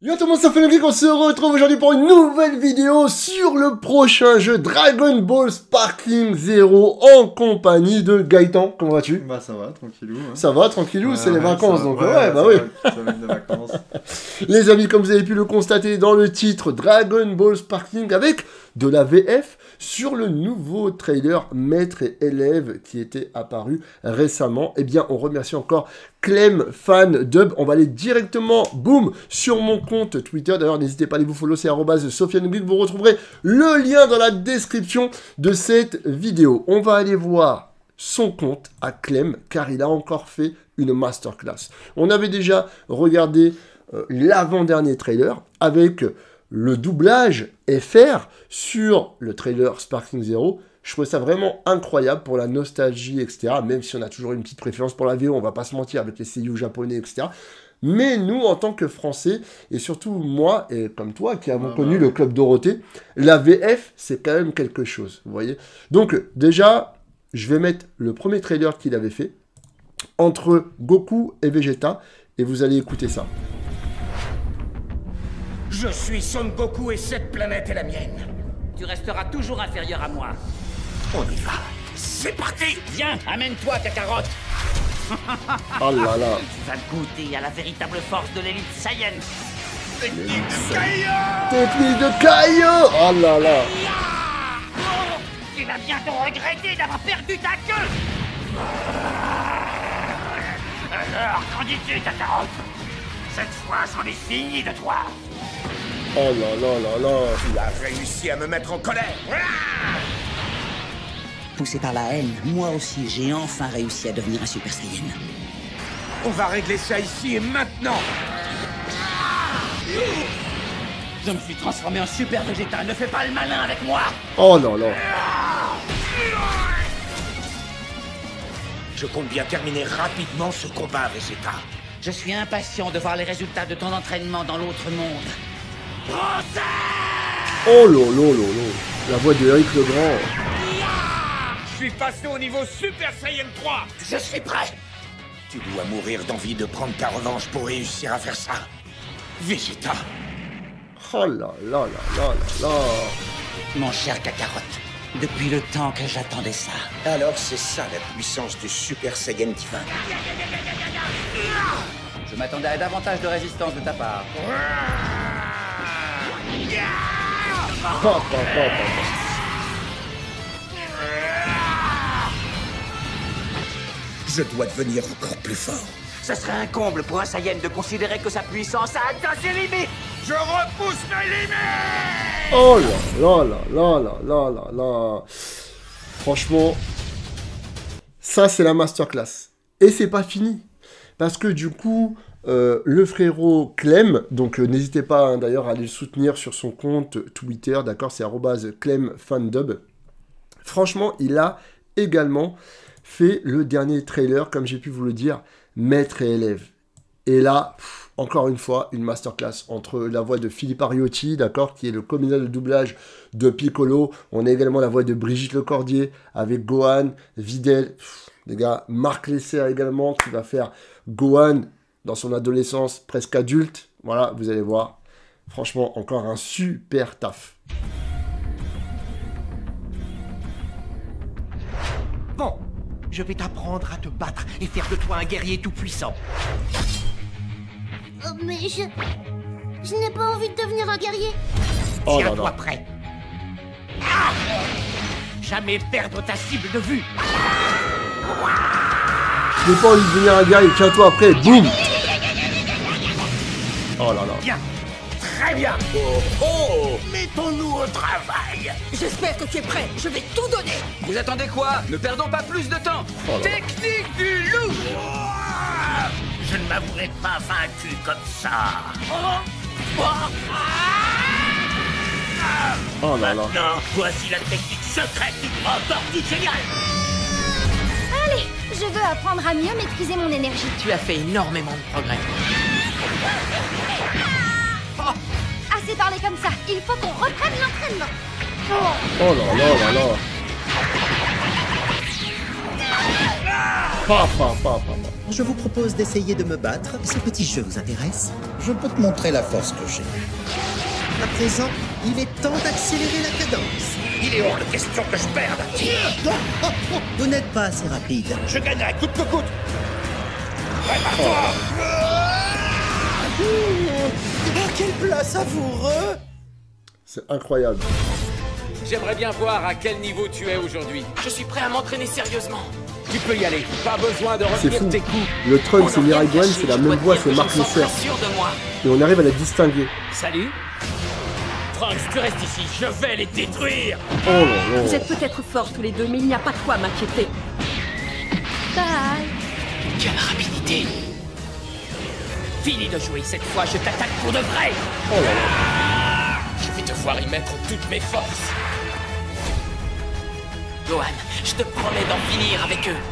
Yo tout le monde, ça fait le geek, on se retrouve aujourd'hui pour une nouvelle vidéo sur le prochain jeu Dragon Ball Sparking Zero en compagnie de Gaëtan. Comment vas-tu? Bah ça va, tranquillou. Hein. Ça va, tranquillou, ouais, c'est les vacances, donc ouais, bah oui. Semaine de vacances. Les amis, comme vous avez pu le constater dans le titre, Dragon Ball Sparking avec de la VF sur le nouveau trailer Maître et élève qui était apparu récemment. Eh bien, on remercie encore Clem Fan Dub. On va aller directement, boum, sur mon compte Twitter. D'ailleurs, n'hésitez pas à aller vous follow, c'est @SofianeGeek. Vous retrouverez le lien dans la description de cette vidéo. On va aller voir son compte à Clem, car il a encore fait une masterclass. On avait déjà regardé l'avant-dernier trailer avec le doublage FR sur le trailer Sparking Zero. Je trouvais ça vraiment incroyable pour la nostalgie, etc. Même si on a toujours une petite préférence pour la VO, on va pas se mentir, avec les seiyuu japonais, etc. Mais nous, en tant que Français, et surtout moi, et comme toi, qui avons connu le Club Dorothée, la VF, c'est quand même quelque chose, vous voyez. Donc, déjà, je vais mettre le premier trailer qu'il avait fait, entre Goku et Vegeta, et vous allez écouter ça. Je suis Son Goku et cette planète est la mienne. Tu resteras toujours inférieur à moi. On y va. C'est parti. Viens, amène-toi, Kakarot. Oh là là. Tu vas goûter à la véritable force de l'élite Saiyan. Technique de Kaio. Technique de Kaio. Oh là là. Oh, tu vas bientôt regretter d'avoir perdu ta queue. Alors, qu'en dis-tu, Kakarot? Cette fois, j'en ai fini de toi. Oh là là là là. Tu as réussi à me mettre en colère. Poussé par la haine, moi aussi j'ai enfin réussi à devenir un Super Saiyan. On va régler ça ici et maintenant. Je me suis transformé en Super Vegeta, ne fais pas le malin avec moi. Oh là là. Je compte bien terminer rapidement ce combat, Vegeta. Je suis impatient de voir les résultats de ton entraînement dans l'autre monde. Oh là là là là. La voix de Eric Legrand. Je suis passé au niveau Super Saiyan 3. Je suis prêt. Tu dois mourir d'envie de prendre ta revanche pour réussir à faire ça. Vegeta. Oh là là là là là là. Mon cher Kakarot, depuis le temps que j'attendais ça. Alors c'est ça la puissance du Super Saiyan divin. Je m'attendais à davantage de résistance de ta part. Je dois devenir encore plus fort. Ce serait un comble pour un Saiyan de considérer que sa puissance a atteint ses limites. Je repousse mes limites. Oh là là là là là là là là. Franchement, ça c'est la masterclass. Et c'est pas fini. Parce que du coup, le frérot Clem, donc n'hésitez pas hein, d'ailleurs à aller le soutenir sur son compte Twitter, d'accord, c'est @ClemFandub. Franchement, il a également fait le dernier trailer, comme j'ai pu vous le dire, Maître et élève. Et là, encore une fois, une masterclass entre la voix de Philippe Ariotti, d'accord, qui est le comédien de doublage de Piccolo. On a également la voix de Brigitte Lecordier avec Gohan, Videl, les gars, Marc Lesser également, qui va faire Gohan dans son adolescence presque adulte. Voilà, vous allez voir. Franchement, encore un super taf. Bon, je vais t'apprendre à te battre et faire de toi un guerrier tout-puissant. Mais je n'ai pas envie de devenir un guerrier. Oh là Tiens-toi là. prêt. Jamais perdre ta cible de vue. Je n'ai pas envie de devenir un guerrier. Tiens-toi après, boum. Oh là là. Bien. Très bien. Oh, oh. Mettons-nous au travail. J'espère que tu es prêt, je vais tout donner. Vous attendez quoi? Ne perdons pas plus de temps. Oh là là. Technique du loup. Je ne m'avouerai pas vaincu comme ça. Oh là là. Maintenant, voici la technique secrète du grand tortue génial. Allez, je veux apprendre à mieux maîtriser mon énergie. Tu as fait énormément de progrès. Assez parlé comme ça, il faut qu'on reprenne l'entraînement. Oh là là là là. Je vous propose d'essayer de me battre. Ce petit jeu vous intéresse? Je peux te montrer la force que j'ai. À présent, il est temps d'accélérer la cadence. Il est hors de question que je perde. Vous n'êtes pas assez rapide. Je gagnerai coûte que coûte. Prépare-toi. Oh, quel plat savoureux! C'est incroyable. J'aimerais bien voir à quel niveau tu es aujourd'hui. Je suis prêt à m'entraîner sérieusement. Tu peux y aller. Pas besoin de C'est retenir fou. tes coups. Le Trunks, c'est Mirai Gwen, c'est la même voix, c'est Marc Lesser. Sûr de moi. Et on arrive à la distinguer. Salut. Trunks, tu restes ici. Je vais les détruire. Oh là là. Vous êtes peut-être forts tous les deux, mais il n'y a pas de quoi m'inquiéter. Bye. Quelle rapidité. Fini de jouer, cette fois je t'attaque pour de vrai. Oh là là. Je vais devoir y mettre toutes mes forces. Gohan, je te promets d'en finir avec eux.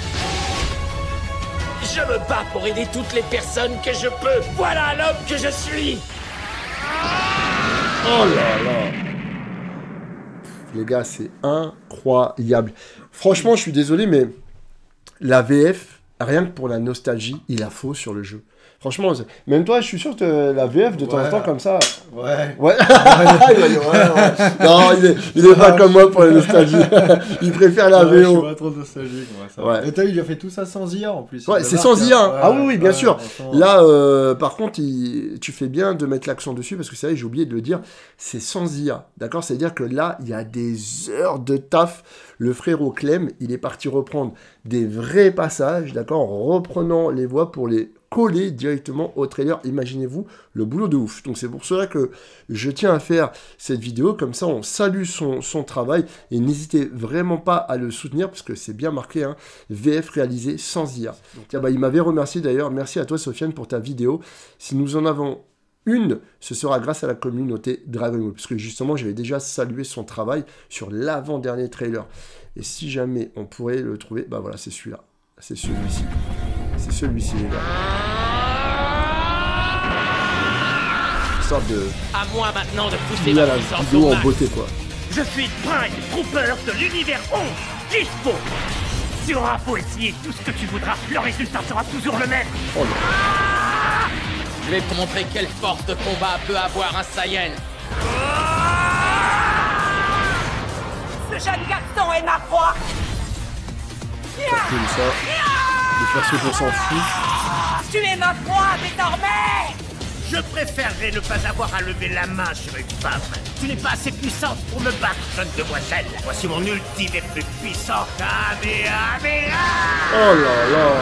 Je me bats pour aider toutes les personnes que je peux. Voilà l'homme que je suis. Oh là là. Les gars, c'est incroyable. Franchement, je suis désolé, mais la VF, rien que pour la nostalgie, il a faux sur le jeu. Franchement, même toi, je suis sûr que la VF, de temps en temps, comme ça... Ouais. Ouais. Non, il est pas comme moi pour la nostalgie. Il préfère la VO. Je suis pas trop nostalgique, moi, ça va. Ouais. Et t'as vu, il a fait tout ça sans IA, en plus. Ouais, c'est sans IA. Hein. Ah oui, bien sûr. Franchement. Là, par contre, tu fais bien de mettre l'accent dessus, parce que c'est vrai, j'ai oublié de le dire, c'est sans IA. D'accord? C'est-à-dire que là, il y a des heures de taf. Le frérot Clem, il est parti reprendre des vrais passages, d'accord, en reprenant les voix pour les coller directement au trailer. Imaginez-vous le boulot de ouf. Donc c'est pour cela que je tiens à faire cette vidéo, comme ça on salue son travail, et n'hésitez vraiment pas à le soutenir, parce que c'est bien marqué, hein, VF réalisé sans IA. Donc, tiens, bah, il m'avait remercié d'ailleurs, merci à toi Sofiane pour ta vidéo. Si nous en avons une, ce sera grâce à la communauté Dragon Ball, parce que justement j'avais déjà salué son travail sur l'avant-dernier trailer. Et si jamais on pourrait le trouver, bah voilà, c'est celui-là. C'est celui-ci. C'est celui-ci, les gars. Une sorte de... À moi maintenant de pousser Il a ma la puissance vidéo au en max. beauté, quoi. Je suis Prime Trooper de l'univers 11, dispo. Tu auras beau essayer tout ce que tu voudras, le résultat sera toujours le même. Oh là. Je vais te montrer quelle force de combat peut avoir un Saiyan. Ce jeune garçon est ma proie. Comme ça. Les persos qu'on s'en fout. Tu es ma proie désormais. Je préférerais ne pas avoir à lever la main sur une femme. Tu n'es pas assez puissante pour me battre, jeune demoiselle. Voici mon ultime et plus puissant Kamehameha. Oh là là.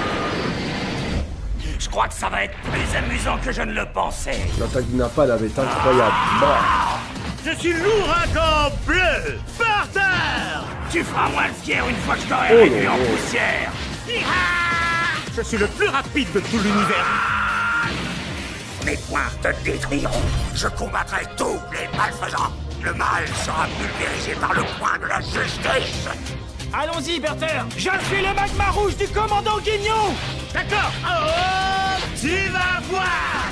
Je crois que ça va être plus amusant que je ne le pensais. L'attaque du Napalm avait été incroyable. Bah. Je suis l'ouragan bleu. Par terre. Tu feras moins le fier une fois que je t'aurai réduit en poussière. Je suis le plus rapide de tout l'univers. Mes poings te détruiront. Je combattrai tous les malfaisants. Le mal sera pulvérisé par le poing de la justice. Allons-y, Berther. Je suis le magma rouge du commandant Guignon. D'accord. Oh, tu vas voir.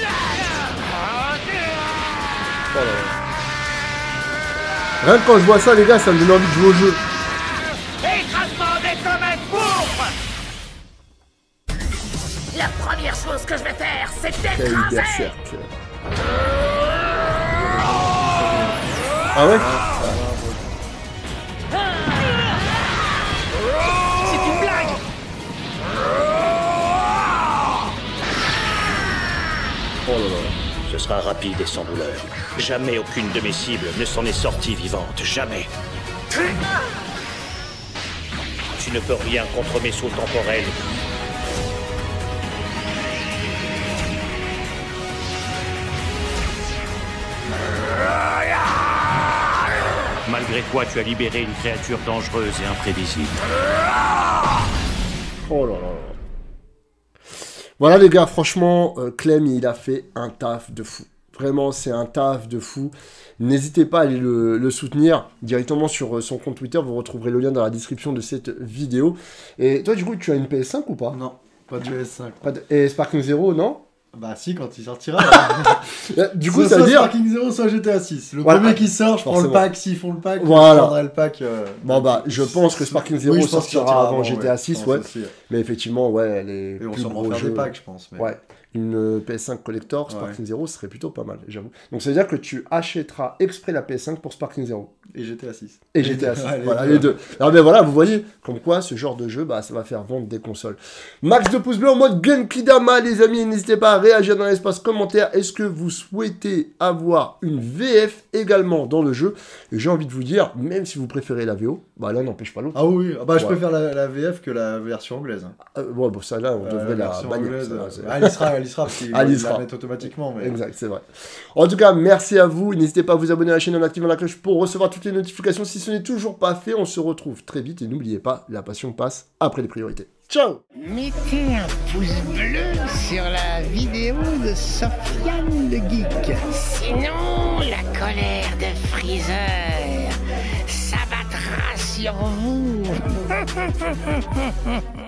Oh là là. Rien que quand je vois ça, les gars, ça me donne envie de jouer au jeu. Écrasement des comètes pourpres. La première chose que je vais faire, c'est Quel t'écraser. berserk. Ah ouais? C'est une blague. Oh là là. Ce sera rapide et sans douleur. Jamais aucune de mes cibles ne s'en est sortie vivante. Jamais. Tu ne peux rien contre mes sauts temporels. Malgré toi, tu as libéré une créature dangereuse et imprévisible. Oh là là. Voilà les gars, franchement, Clem, il a fait un taf de fou. Vraiment, c'est un taf de fou. N'hésitez pas à aller le soutenir directement sur son compte Twitter. Vous retrouverez le lien dans la description de cette vidéo. Et toi, du coup, tu as une PS5 ou pas? Non, pas de PS5. Et Sparking Zero, non? Bah si, quand il sortira. Du coup, ça veut dire... Sparking Zero, soit GTA 6. Le Voilà. premier qui sort, je prends Forcément. le pack. S'ils font le pack, Voilà. je prendrai le pack. Bon bah, je pense que Sparking Zero Oui, je pense qu'il sortira sortira avant GTA ouais. 6, Je ouais. pense aussi, ouais. Mais effectivement, ouais, les Et on plus sûrement gros faire jeux... des packs, je pense. Mais... Ouais, une PS5 collector, Sparking Ouais. Zero serait plutôt pas mal, j'avoue. Donc ça veut dire que tu achèteras exprès la PS5 pour Sparking Zero. Et GTA 6. Et GTA 6, Ouais, voilà, les deux. Alors ben voilà, vous voyez, comme quoi ce genre de jeu, bah ça va faire vendre des consoles. Max de pouces bleus en mode Genkidama, les amis, n'hésitez pas à réagir dans l'espace commentaire. Est-ce que vous souhaitez avoir une VF également dans le jeu? Et j'ai envie de vous dire, même si vous préférez la VO, bah l'un n'empêche pas l'autre. Ah oui, bah je Ouais. préfère la VF que la version anglaise. Ouais, bon, ça là, on devrait la version bannir. anglaise, ça, c'est- elle y sera, parce qu'ils Elle y la sera. mettent automatiquement. Mais... Exact, c'est vrai. En tout cas, merci à vous. N'hésitez pas à vous abonner à la chaîne en activant la cloche pour recevoir toutes les notifications. Si ce n'est toujours pas fait, on se retrouve très vite. Et n'oubliez pas, la passion passe après les priorités. Ciao! Mettez un pouce bleu sur la vidéo de Sofiane le Geek. Sinon, la colère de Freezer s'abattra sur vous.